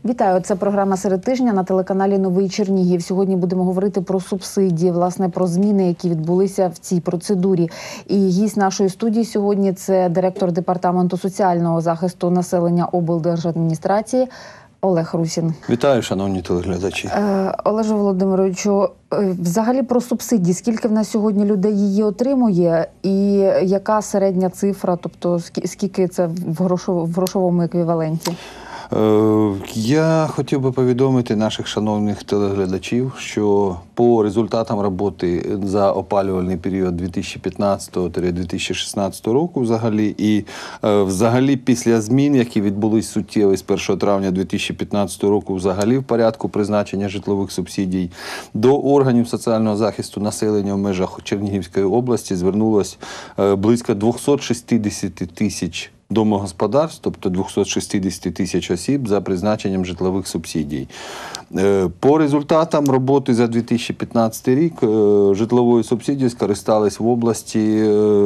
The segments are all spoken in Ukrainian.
Вітаю, це програма «Серед тижня» на телеканалі «Новий Чернігів». Сьогодні будемо говорити про субсидії, власне, про зміни, які відбулися в цій процедурі. І гість нашої студії сьогодні – це директор Департаменту соціального захисту населення облдержадміністрації Олег Русін. Вітаю, шановні телеглядачі. Олеже Володимировичу, взагалі про субсидії. Скільки в нас сьогодні людей її отримує і яка середня цифра, тобто скільки це в грошовому еквіваленті? Я хотів би повідомити наших шановних телеглядачів, що по результатам роботи за опалювальний період 2015-2016 року взагалі після змін, які відбулись суттєві з 1 травня 2015 року взагалі в порядку призначення житлових субсидій, до органів соціального захисту населення в межах Чернігівської області звернулось близько 260 тисяч домогосподарств, тобто 260 тисяч осіб за призначенням житлових субсидій. По результатам роботи за 2015 рік житловою субсидією скористались в області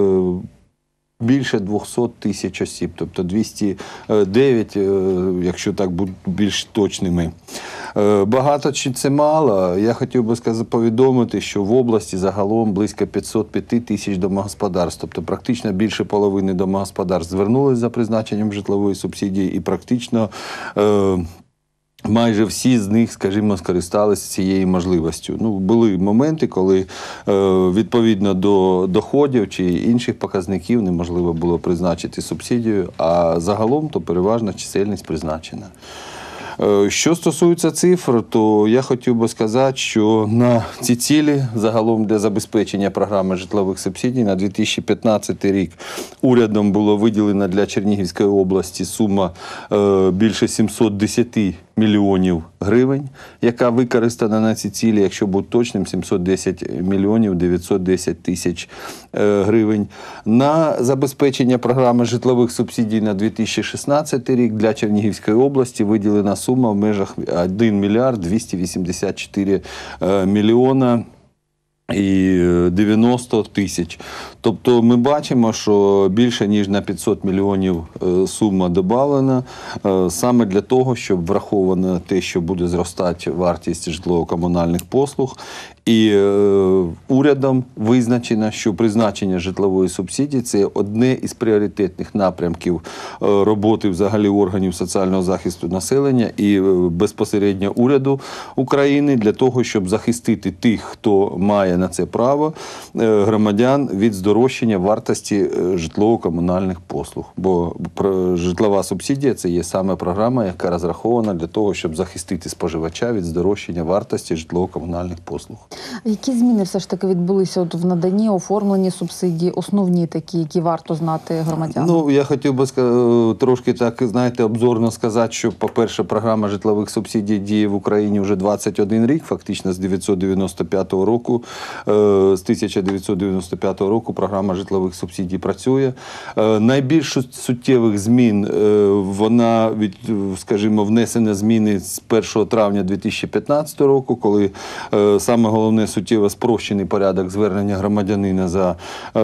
більше 200 тисяч осіб, тобто 209, якщо так бути більш точними. Багато чи це мало? Я хотів би повідомити, що в області загалом близько 505 тисяч домогосподарств, тобто практично більше половини домогосподарств звернулись за призначенням житлової субсидії і практично майже всі з них, скажімо, скористалися цією можливістю. Були моменти, коли відповідно до доходів чи інших показників неможливо було призначити субсидію, а загалом то переважна чисельність призначена. Що стосується цифр, то я хотів би сказати, що на ці цілі загалом для забезпечення програми житлових субсидій на 2015 рік урядом було виділено для Чернігівської області сума більше 710 мільйонів гривень, яка використана на ці цілі, якщо бути точним, 710 мільйонів 910 тисяч гривень. На забезпечення програми житлових субсидій на 2016 рік для Чернігівської області виділена сума в межах 1 мільярд 284 мільйона і 90 тисяч. Тобто ми бачимо, що більше ніж на 500 мільйонів сума додана саме для того, щоб враховано те, що буде зростати вартість житлово-комунальних послуг. І урядом визначено, що призначення житлової субсидії – це одне із пріоритетних напрямків роботи взагалі органів соціального захисту населення і безпосередньо уряду України для того, щоб захистити тих, хто має на це право, громадян від здорожчання вартості житлово-комунальних послуг. Бо житлова субсидія – це є саме програма, яка розрахована для того, щоб захистити споживача від здорожчання вартості житлово-комунальних послуг. Які зміни все ж таки відбулися в наданні, оформленні субсидій, основні такі, які варто знати громадянам? Я хотів би трошки так, знаєте, обзорно сказати, що, по-перше, програма житлових субсидій діє в Україні вже 21 рік, фактично з 1995 року. З 1995 року програма житлових субсидій працює. Найбільш суттєвих змін, вона, скажімо, внесена зміни з 1 травня 2015 року, коли саме головне суттєво спрощений порядок звернення громадянина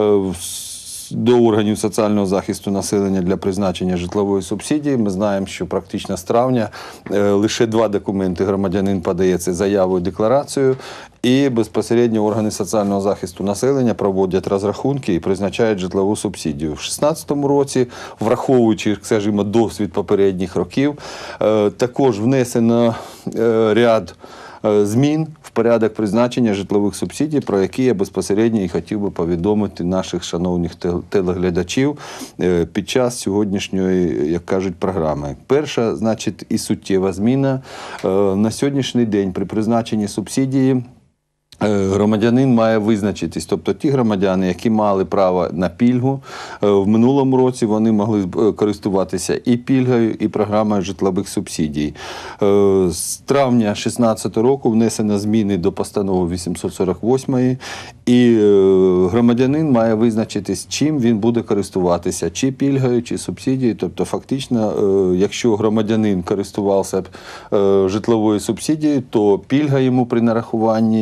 до органів соціального захисту населення для призначення житлової субсидії. Ми знаємо, що практично з травня лише 2 документи громадянин подає – це заяву і декларацію, і безпосередньо органи соціального захисту населення проводять розрахунки і призначають житлову субсидію. В 2016 році, враховуючи, скажімо, досвід попередніх років, також внесено ряд змін в порядок призначення житлових субсидій, про які я безпосередньо і хотів би повідомити наших шановних телеглядачів під час сьогоднішньої, як кажуть, програми. Перша, значить, і суттєва зміна. На сьогоднішній день при призначенні субсидії громадянин має визначитись, тобто ті громадяни, які мали право на пільгу, в минулому році вони могли користуватися і пільгою, і програмою житлових субсидій. З травня 2016 року внесено зміни до постанови 848, і громадянин має визначитись, чим він буде користуватися, чи пільгою, чи субсидією. Тобто фактично, якщо громадянин користувався житловою субсидією, то пільга йому при нарахуванні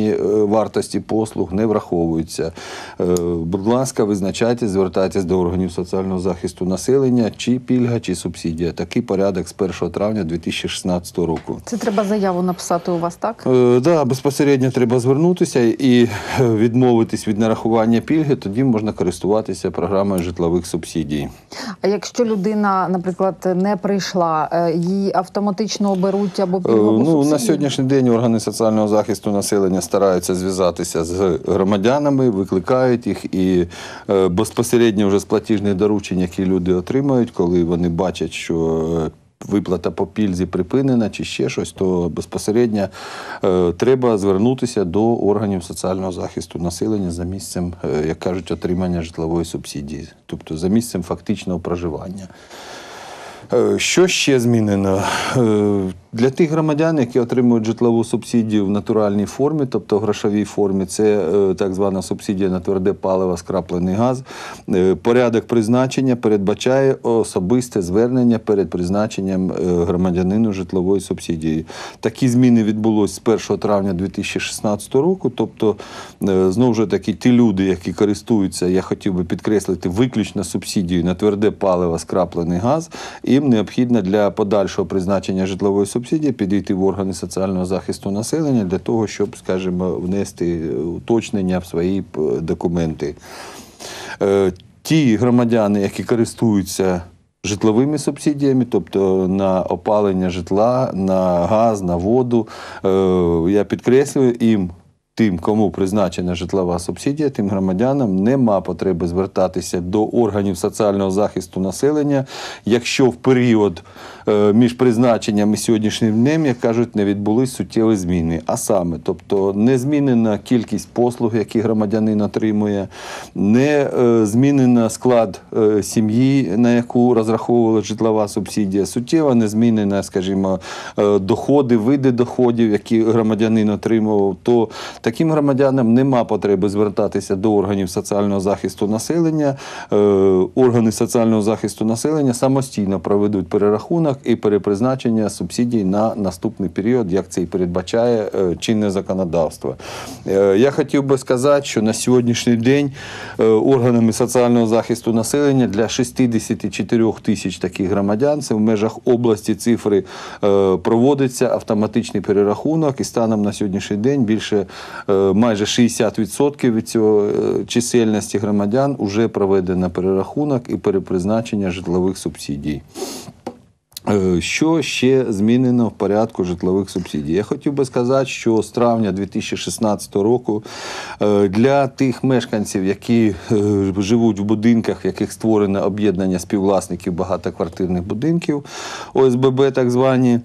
вартості послуг не враховуються. Будь ласка, визначайте, звертайтесь до органів соціального захисту населення, чи пільга, чи субсидія. Такий порядок з 1 травня 2016 року. Це треба заяву написати у вас, так? Да, безпосередньо треба звернутися і відмовитись від нарахування пільги, тоді можна користуватися програмою житлових субсидій. А якщо людина, наприклад, не прийшла, її автоматично оберуть або пільгову субсидію? На сьогоднішній день органи соціального захисту населення стараються зв'язатися з громадянами, викликають їх і безпосередньо вже з платіжних доручень, які люди отримають, коли вони бачать, що виплата по пільзі припинена чи ще щось, то безпосередньо треба звернутися до органів соціального захисту населення за місцем, як кажуть, отримання житлової субсидії, тобто за місцем фактичного проживання. Що ще змінено? Для тих громадян, які отримують житлову субсидію в натуральній формі, тобто в грошовій формі, це так звана субсидія на тверде паливо, скраплений газ, порядок призначення передбачає особисте звернення перед призначенням громадянину житлової субсидії. Такі зміни відбулось з 1 травня 2016 року, тобто, знову ж таки, ті люди, які користуються, я хотів би підкреслити, виключно субсидією на тверде паливо, скраплений газ, їм необхідно для подальшого призначення житлової субсидії підійти в органи соціального захисту населення для того, щоб, скажімо, внести уточнення в свої документи. Ті громадяни, які користуються житловими субсидіями, тобто на опалення житла, на газ, на воду, я підкреслюю, тим, кому призначена житлова субсидія, тим громадянам нема потреби звертатися до органів соціального захисту населення, якщо в період між призначенням і сьогоднішнім днем, як кажуть, не відбулись суттєві зміни. А саме, тобто не змінена кількість послуг, які громадянин отримує, не змінена склад сім'ї, на яку розраховувала житлова субсидія, суттєво не змінена, скажімо, доходи, види доходів, які громадянин отримував, то таким громадянам нема потреби звертатися до органів соціального захисту населення. Органи соціального захисту населення самостійно проведуть перерахунок і перепризначення субсидій на наступний період, як це і передбачає чинне законодавство. Я хотів би сказати, що на сьогоднішній день органами соціального захисту населення для 64 тисяч таких громадян, це в межах області цифри, проводиться автоматичний перерахунок, і станом на сьогоднішній день більше майже 60% від цього чисельності громадян вже проведено перерахунок і перепризначення житлових субсидій. Що ще змінено в порядку житлових субсидій? Я хотів би сказати, що з травня 2016 року для тих мешканців, які живуть в будинках, в яких створено об'єднання співвласників багатоквартирних будинків, ОСББ так звані,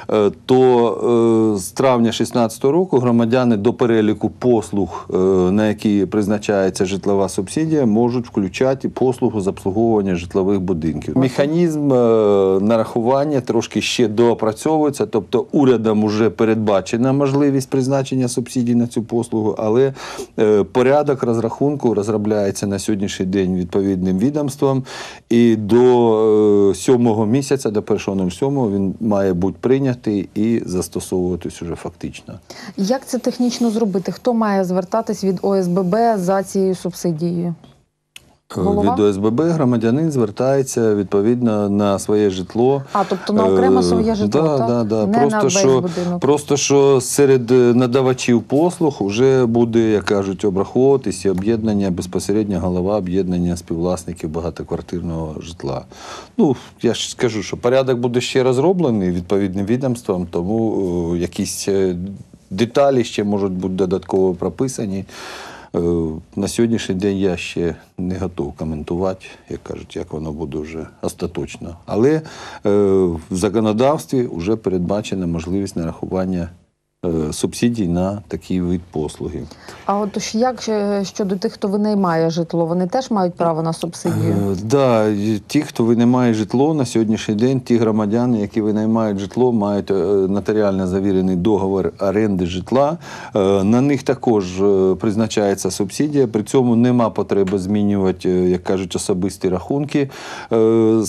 то з травня 2016 року громадяни до переліку послуг, на які призначається житлова субсидія, можуть включати послугу з обслуговування житлових будинків. Механізм нарахування трошки ще доопрацьовується, тобто урядом вже передбачена можливість призначення субсидій на цю послугу, але порядок розрахунку розробляється на сьогоднішній день відповідним відомством, і до 7-го місяця, до 1.07 він має бути прийнятий і застосовуватись уже фактично. Як це технічно зробити? Хто має звертатись від ОСББ за цією субсидією? Голова? Від ОСББ громадянин звертається відповідно на своє житло. Тобто на окреме своє житло, так? Да. Не на весь будинок. Просто що серед надавачів послуг вже буде, як кажуть, обраховуватися об'єднання, безпосередньо голова об'єднання співвласників багатоквартирного житла. Я ж скажу, що порядок буде ще розроблений відповідним відомством, тому якісь деталі ще можуть бути додатково прописані. На сьогоднішній день я ще не готов коментувати, як кажуть, як воно буде вже остаточно. Але в законодавстві вже передбачена можливість нарахування субсидій на такий вид послуги. А от як щодо тих, хто винаймає житло, вони теж мають право на субсидію? Так, ті, хто винаймає житло на сьогоднішній день, ті громадяни, які винаймають житло, мають нотаріально завірений договір оренди житла. На них також призначається субсидія, при цьому нема потреби змінювати, як кажуть, особисті рахунки.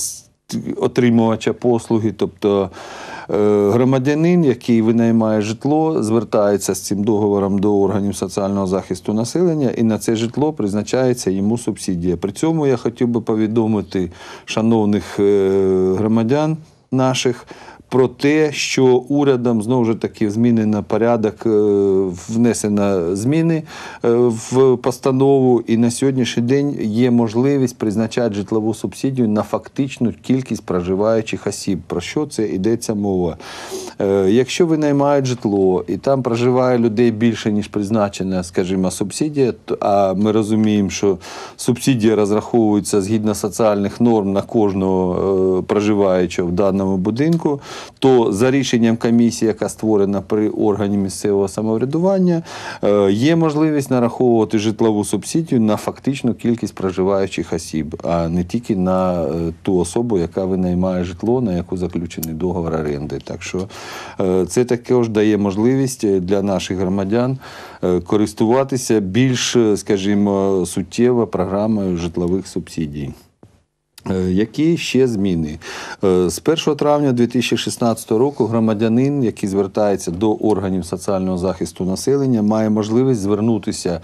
отримувача послуги, тобто громадянин, який винаймає житло, звертається з цим договором до органів соціального захисту населення, і на це житло призначається йому субсидія. При цьому я хотів би повідомити шановних громадян наших про те, що урядом знову ж таки змінено порядок, внесено зміни в постанову, і на сьогоднішній день є можливість призначати житлову субсидію на фактичну кількість проживаючих осіб. Про що це йдеться мова? Якщо винаймають житло і там проживає людей більше, ніж призначена, скажімо, субсидія, а ми розуміємо, що субсидія розраховується згідно соціальних норм на кожного проживаючого в даному будинку, то за рішенням комісії, яка створена при органі місцевого самоврядування, є можливість нараховувати житлову субсидію на фактичну кількість проживаючих осіб, а не тільки на ту особу, яка винаймає житло, на яку заключений договор оренди. Так що це також дає можливість для наших громадян користуватися більш, скажімо, суттєво програмою житлових субсидій. Які ще зміни? З 1 травня 2016 року громадянин, який звертається до органів соціального захисту населення, має можливість звернутися,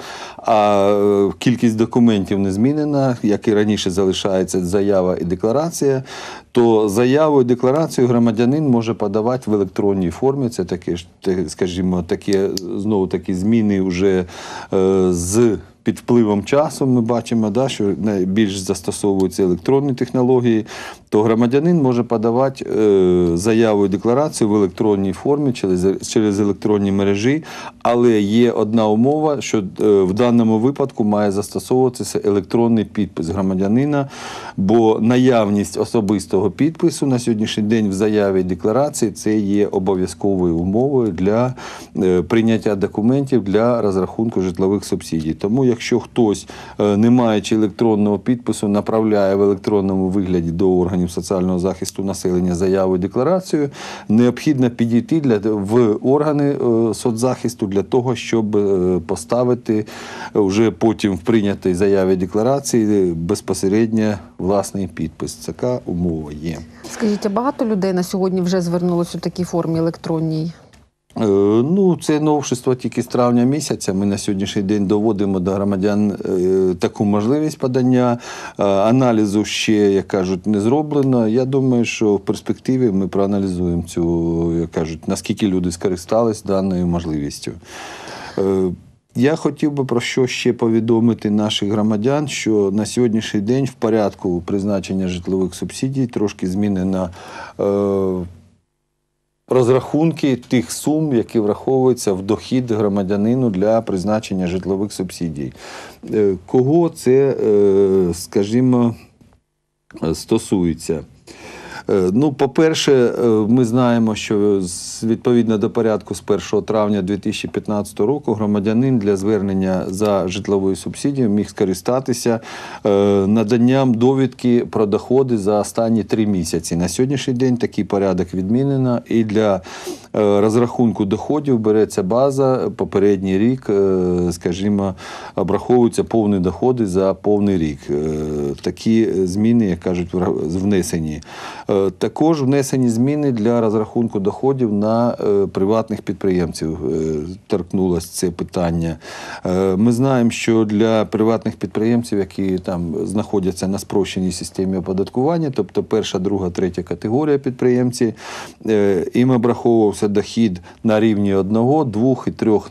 а кількість документів не змінена, як і раніше залишається заява і декларація, то заяву і декларацію громадянин може подавати в електронній формі. Це таке, скажімо, знову такі зміни вже з під впливом часу ми бачимо, що найбільш застосовуються електронні технології, то громадянин може подавати заяву і декларацію в електронній формі через електронні мережі, але є одна умова, що в даному випадку має застосовуватися електронний підпис громадянина, бо наявність особистого підпису на сьогоднішній день в заяві і декларації це є обов'язковою умовою для прийняття документів для розрахунку житлових субсидій. Тому якщо хтось, не маючи електронного підпису, направляє в електронному вигляді до органів соціального захисту населення заяву і декларацію, необхідно підійти в органи соцзахисту для того, щоб поставити вже потім в прийнятій заяві декларації безпосередньо власний підпис. Така умова є. Скажіть, а багато людей на сьогодні вже звернулося у такій формі електронній? Це новшество тільки з травня місяця. Ми на сьогоднішній день доводимо до громадян таку можливість подання. Аналізу ще, як кажуть, не зроблено. Я думаю, що в перспективі ми проаналізуємо цю, як кажуть, наскільки люди скористались даною можливістю. Я хотів би про що ще повідомити наших громадян, що на сьогоднішній день в порядку призначення житлових субсидій трошки змінена розрахунки тих сум, які враховуються в дохід громадянину для призначення житлових субсидій. Кого це, скажімо, стосується? По-перше, ми знаємо, що відповідно до порядку з 1 травня 2015 року громадянин для звернення за житловою субсидією міг скористатися наданням довідки про доходи за останні 3 місяці. На сьогоднішній день такий порядок відмінено, і для розрахунку доходів береться база, попередній рік, скажімо, обраховуються повні доходи за повний рік. Такі зміни, як кажуть, внесені. Також внесені зміни для розрахунку доходів на приватних підприємців. Торкнулося це питання. Ми знаємо, що для приватних підприємців, які там знаходяться на спрощеній системі оподаткування, тобто перша, друга, третя категорія підприємців, їм обраховувався дохід на рівні 1, 2 і 3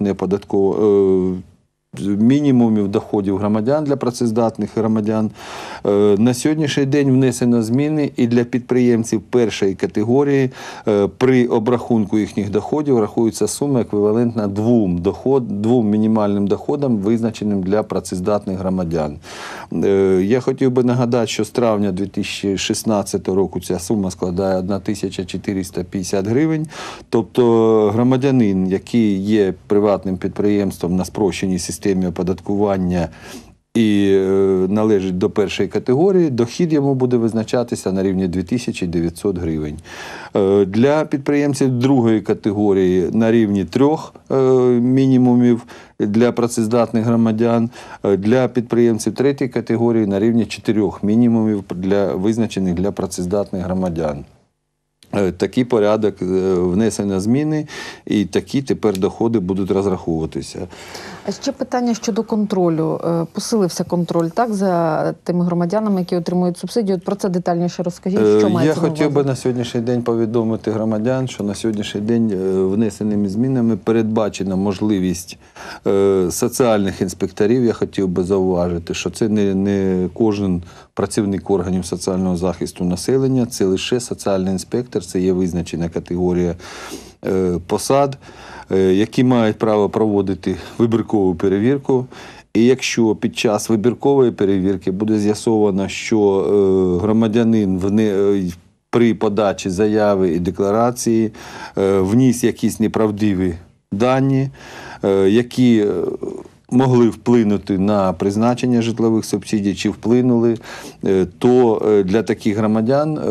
мінімумів доходів громадян для працездатних громадян. На сьогоднішній день внесено зміни і для підприємців першої категорії при обрахунку їхніх доходів рахується сума еквівалентна 2 мінімальним доходам, визначеним для працездатних громадян. Я хотів би нагадати, що з травня 2016 року ця сума складає 1450 гривень. Тобто громадянин, який є приватним підприємством на спрощеній системі оподаткування і належить до першої категорії, дохід йому буде визначатися на рівні 2900 гривень. Для підприємців другої категорії на рівні 3 мінімумів для працездатних громадян, для підприємців третьої категорії на рівні 4 мінімумів визначених для працездатних громадян. Такий порядок внесено зміни, і такі тепер доходи будуть розраховуватися. А ще питання щодо контролю. Посилився контроль, так, за тими громадянами, які отримують субсидію. От про це детальніше розкажіть, що мається на увазі? Я хотів би на сьогоднішній день повідомити громадян, що на сьогоднішній день внесеними змінами передбачена можливість соціальних інспекторів. Я хотів би зауважити, що це не кожен працівник органів соціального захисту населення, це лише соціальний інспектор, це є визначена категорія посад, які мають право проводити вибіркову перевірку. І якщо під час вибіркової перевірки буде з'ясовано, що громадянин при подачі заяви і декларації вніс якісь неправдиві дані, які могли вплинути на призначення житлових субсидій чи вплинули, то для таких громадян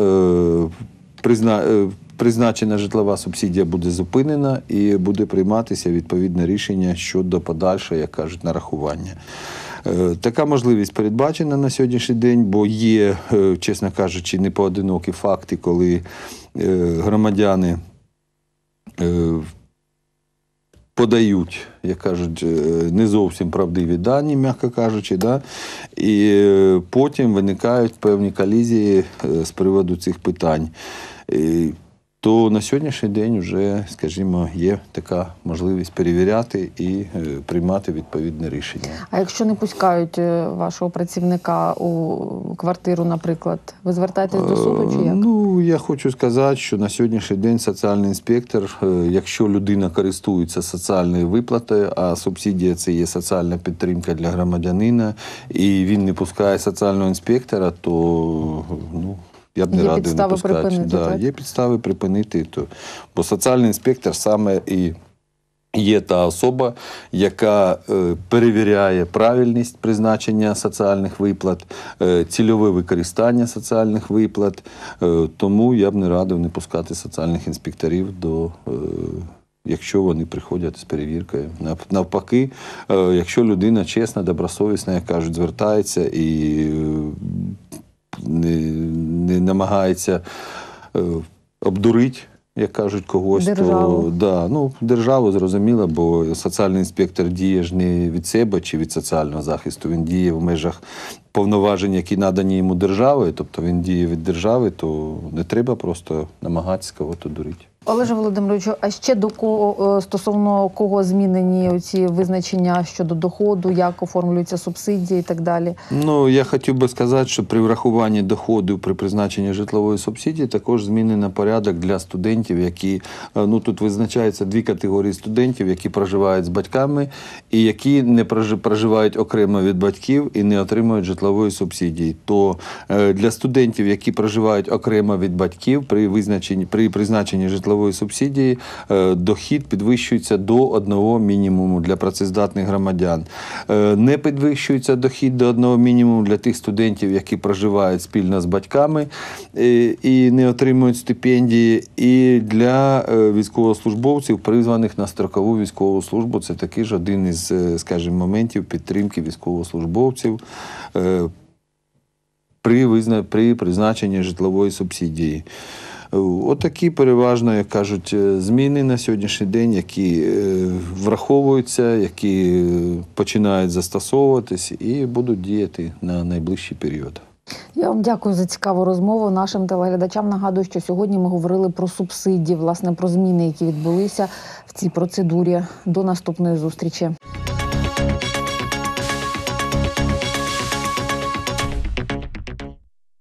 призначена житлова субсидія буде зупинена і буде прийматися відповідне рішення щодо подальшого, як кажуть, нарахування. Така можливість передбачена на сьогоднішній день, бо є, чесно кажучи, непоодинокі факти, коли громадяни подають, як кажуть, не зовсім правдиві дані, м'яко кажучи, да? І потім виникають певні колізії з приводу цих питань. То на сьогоднішній день вже, скажімо, є така можливість перевіряти і приймати відповідне рішення. А якщо не пускають вашого працівника у квартиру, наприклад, ви звертаєтесь до суду чи як? Ну, я хочу сказати, що на сьогоднішній день соціальний інспектор, якщо людина користується соціальною виплатою, а субсидія – це є соціальна підтримка для громадянина, і він не пускає соціального інспектора, то, я б не радив не пускати. Є підстави припинити. Бо соціальний інспектор саме і є та особа, яка перевіряє правильність призначення соціальних виплат, цільове використання соціальних виплат. Тому я б не радив не пускати соціальних інспекторів якщо вони приходять з перевіркою. Навпаки, якщо людина чесна, добросовісна, як кажуть, звертається і не намагається обдурити, як кажуть, когось. Державу. Державу, зрозуміло, бо соціальний інспектор діє ж не від себе чи від соціального захисту, він діє в межах повноважень, які надані йому державою, тобто він діє від держави, то не треба просто намагатися когось дурити. Олеже Володимировичу, а ще стосовно кого змінені ці визначення щодо доходу, як оформлюються субсидії і так далі? Я хотів би сказати, що при врахуванні доходу при призначенні житлової субсидії також змінено порядок для студентів, які, тут визначаються 2 категорії студентів, які проживають з батьками і які не проживають окремо від батьків і не отримують житлової субсидії. То для студентів, які проживають окремо від батьків, при призначенні житлової субсидії дохід підвищується до 1 мінімуму для працездатних громадян. Не підвищується дохід до 1 мінімуму для тих студентів, які проживають спільно з батьками і не отримують стипендії. І для військовослужбовців, призваних на строкову військову службу, це такий ж один із, скажімо, моментів підтримки військовослужбовців при призначенні житлової субсидії. Отакі переважно, як кажуть, зміни на сьогоднішній день, які враховуються, які починають застосовуватись і будуть діяти на найближчий період. Я вам дякую за цікаву розмову. Нашим телеглядачам нагадую, що сьогодні ми говорили про субсидії, власне, про зміни, які відбулися в цій процедурі. До наступної зустрічі.